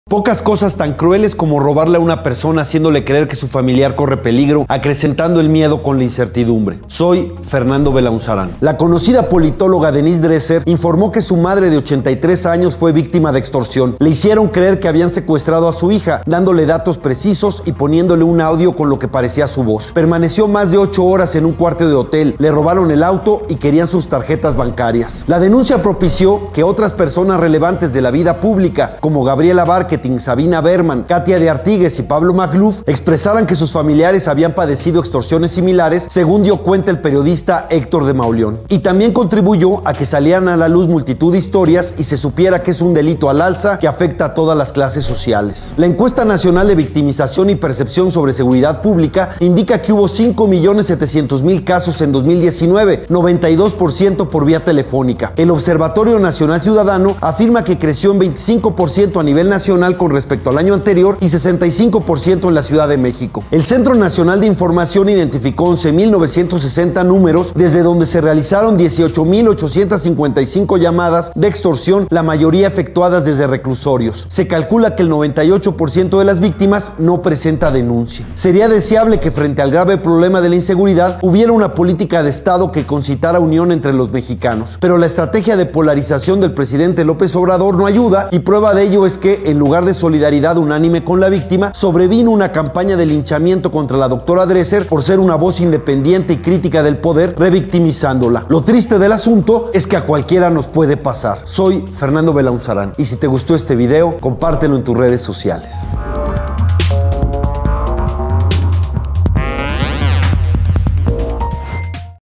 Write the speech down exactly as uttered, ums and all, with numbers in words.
Pocas cosas tan crueles como robarle a una persona haciéndole creer que su familiar corre peligro, acrecentando el miedo con la incertidumbre. Soy Fernando Belaunzarán. La conocida politóloga Denise Dresser informó que su madre de ochenta y tres años fue víctima de extorsión. Le hicieron creer que habían secuestrado a su hija, dándole datos precisos y poniéndole un audio con lo que parecía su voz. Permaneció más de ocho horas en un cuarto de hotel, le robaron el auto y querían sus tarjetas bancarias. La denuncia propició que otras personas relevantes de la vida pública, como Gabriela Barquet, Sabina Berman, Katia de Artigues y Pablo Magluf, expresaran que sus familiares habían padecido extorsiones similares, según dio cuenta el periodista Héctor de Mauleón. Y también contribuyó a que salieran a la luz multitud de historias y se supiera que es un delito al alza que afecta a todas las clases sociales. La encuesta nacional de victimización y percepción sobre seguridad pública indica que hubo cinco millones setecientos mil casos en dos mil diecinueve, noventa y dos por ciento por vía telefónica. El Observatorio Nacional Ciudadano afirma que creció en veinticinco por ciento a nivel nacional con respecto al año anterior y sesenta y cinco por ciento en la Ciudad de México. El Centro Nacional de Información identificó once mil novecientos sesenta números desde donde se realizaron dieciocho mil ochocientas cincuenta y cinco llamadas de extorsión, la mayoría efectuadas desde reclusorios. Se calcula que el noventa y ocho por ciento de las víctimas no presenta denuncia. Sería deseable que frente al grave problema de la inseguridad hubiera una política de Estado que concitara unión entre los mexicanos, pero la estrategia de polarización del presidente López Obrador no ayuda, y prueba de ello es que en lugar de solidaridad unánime con la víctima, sobrevino una campaña de linchamiento contra la doctora Dresser por ser una voz independiente y crítica del poder, revictimizándola. Lo triste del asunto es que a cualquiera nos puede pasar. Soy Fernando Belaunzarán y si te gustó este video, compártelo en tus redes sociales.